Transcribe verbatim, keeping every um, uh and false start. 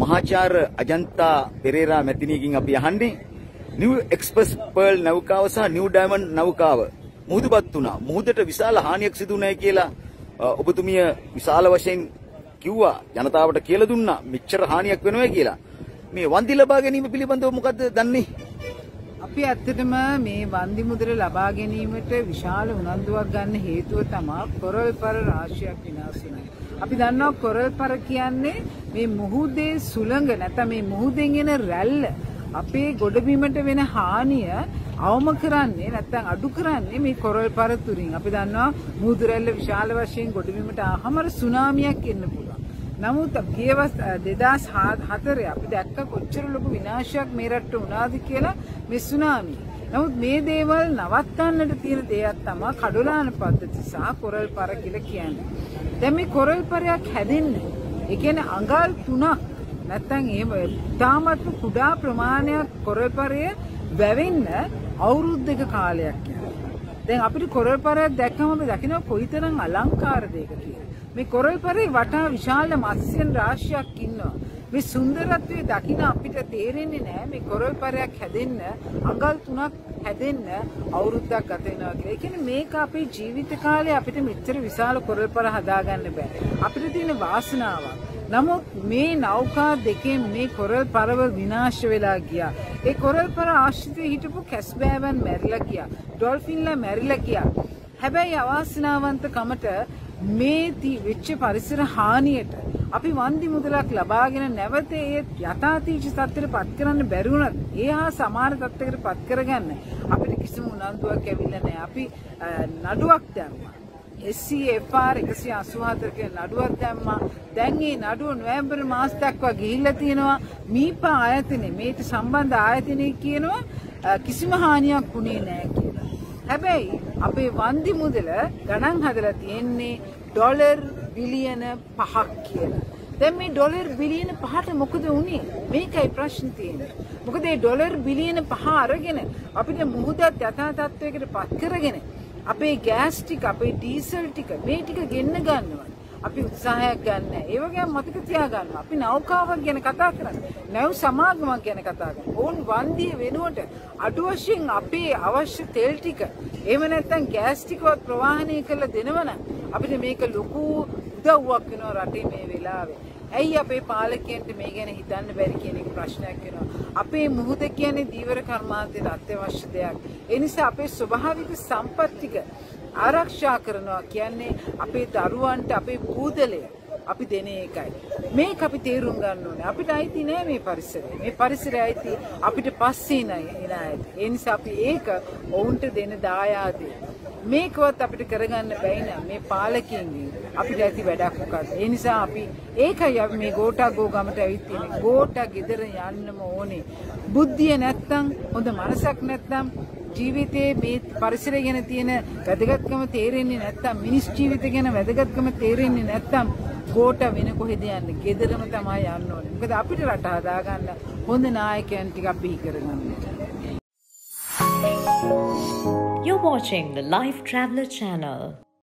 මහාචාර්ය අජන්තා පෙරේරා මැතිණියකින් අපි අහන්නේ නිව් එක්ස්ප්‍රස් පර්ල් නෞකාව සහ නිව් ඩයමන්ඩ් නෞකාව මුහුදුපත් වුණා. මුහුදට විශාල හානියක් සිදු වුණා කියලා ඔබතුමිය විශාල වශයෙන් කිව්වා. ජනතාවට කියලා දුන්නා මෙච්චර හානියක් වෙනවා කියලා. මේ වන්දි ලබා ගැනීම පිළිබඳව මොකද්ද දන්නේ? අපි ඇත්තටම මේ වන්දි මුදල ලබා ගැනීමට විශාල උනන්දුවක් ගන්න හේතුව තමයි කොරල් පර රාශියක් විනාශ වෙනවා. අපි දන්නවා කොරල් පර කියන්නේ මේ මුහුදේ සුළඟ නැත්නම් මේ මුහුදෙන් එන රැල්ල අපේ ගොඩබිමට වෙන හානිය අවම කරන්නේ නැත්නම් අඩු කරන්නේ මේ කොරල් පර තුරින්. අපි දන්නවා මුහුදු රැල්ල විශාල වශයෙන් ගොඩබිමට ආවම සුනාමියක් එන්න පුළුවන්. නමුත් ගියවස් දෙදාස් හතරේ අපි දැක්ක කොච්චර ලොකු විනාශයක් මේ රටට වුණාද කියලා මේ සුනාමිය. නමුත් මේ දේවල් නවත්තන්නට තියෙන දෙයක් තමයි කඩොලාන පද්ධති සහ කොරල් පර කියලා කියන්නේ. දැන් මේ කොරල් පරයක් හැදෙන්නේ ඒ කියන්නේ අඟල් තුනක් නැත්නම් එහෙම තාමත් කුඩා ප්‍රමාණයක් කොරල් පරය වැවෙන්න අවුරුද්දක කාලයක් යනවා. දැන් අපිට කොරල් පරයක් දැක්කම අපි දකිනවා කොයිතරම් අලංකාර දෙයක කියලා. මේ කොරල් පරේ වටා විශාල මත්ස්‍යයන් රාශියක් ඉන්නවා. මේ සුන්දරත්වයේ දකින්න අපිට තේරෙන්නේ නැහැ මේ කොරල් පරයක් හැදෙන්න අඟල් තුනක් හැදෙන්න අවුරුද්දක් ගත වෙනවා කියලා. ඒ කියන්නේ මේක අපේ ජීවිත කාලේ අපිට මෙච්චර විශාල කොරල් පර හදාගන්න බෑ. අපිට තියෙන වාසනාවක්. නමුත් මේ නෞකා දෙකෙන් මේ කොරල් පරව විනාශ වෙලා ගියා. ඒ කොරල් පර ආශ්‍රිතව හිටපු කැස්බෑවන් මැරිලා ගියා. ඩොල්ෆින්ලා මැරිලා ගියා. හැබැයි අවාසනාවන්තකමට මේ වෙච්ච පරිසර හානියට අපි වන්දි මුදලක් ලබාගෙන නැවත ඒ යථාතීච තත්ත්වයට පත් කරන්න බැරි වුණත් ඒ හා සමාන තත්ත්වයකට පත් කරගන්න අපිට කිසිම උනන්දුවක් ඇවිල්ලා නැහැ. අපි නඩුවක් දැම්මා. S C F R එකසිය අසූ හතර කියන නඩුවක් දැම්මා. දැන් මේ නඩුව නොවැම්බර් මාස දක්වා ගිහිල්ලා තියෙනවා. මීපා ආයතනේ මේට සම්බන්ධ ආයතනේ කියනවා කිසිම හානියක් වුණේ නැහැ කියලා. හැබැයි අපේ වන්දි මුදල ගණන් හදලා තියෙන්නේ ඩොලර් බිලියන පහක් කියලා. දැන් මේ ඩොලර් බිලියන පහට මොකද වුනේ? මේකයි ප්‍රශ්නේ තියෙන්නේ. මොකද මේ ඩොලර් බිලියන පහ අරගෙන අපිට මුහුදත් යථා තත්වයකට පත් කරගෙන අපේ ගෑස් ටික අපේ ඩීසල් ටික මේ ටික ගෙන්න ගන්නවා. අපි උත්සාහයක් ගන්න. ඒ වගේම මතක තියාගන්න. අපි නෞකාවක් ගැන කතා කරන්නේ. නැව් සමාගමක් ගැන කතා කරන්නේ. ඕන් වන්දිය වෙනුවට අඩු වශයෙන් අපේ අවශ්‍ය තෙල් ටික එහෙම නැත්නම් ගෑස් ටිකවත් ප්‍රවාහනය කරලා දෙනවනම් අපිට මේක ලොකු උදව්වක් වෙනවා රටේ මේ වෙලාවේ. ඇයි අපේ පාලකයන්ට මේ ගැන හිතන්න බැරි කියන එක ප්‍රශ්නයක් වෙනවා. අපේ මුහුද කියන්නේ දීවර කර්මාන්තයට අත්‍යවශ්‍ය දෙයක්. ඒ නිසා අපේ ස්වභාවික සම්පත් ටික ආරක්ෂා කරනවා කියන්නේ අපේ දරුවන්ට අපේ බූදලය අපි දෙන එකයි. මේක අපි තේරුම් ගන්න ඕනේ. අපිට අයිති නෑ මේ පරිසරය. මේ පරිසරය අයිති අපිට පස්සේ නෑ නේද? ඒ නිසා අපි ඒක ඔවුන්ට දෙන දායාදය. මේකවත් අපිට කරගන්න බැයි නම් මේ පාලකයන්ගෙන් අපිට ඇති වැඩක් මොකක්ද? ඒ නිසා අපි ඒකයි අපි මේ ගෝඨා ගෝ ගමට ඇවිත් තියෙන්නේ. ගෝඨා ගෙදර යන්නම ඕනේ. බුද්ධිය නැත්තම් හොඳ මනසක් නැත්තම් ජීවිතයේ මේ පරිසරය ගැන තියෙන වැදගත්කම තේරෙන්නේ නැත්තම් මිනිස් ජීවිත ගැන වැදගත්කම තේරෙන්නේ නැත්තම් ගෝඨ වෙන කොහෙද යන්නේ? ගෙදරම තමයි යන්න ඕනේ. මොකද අපිට රට හදාගන්න හොඳ නායකයන් ටිකක් බිහි කරගන්න. You're watching the Life Traveller channel.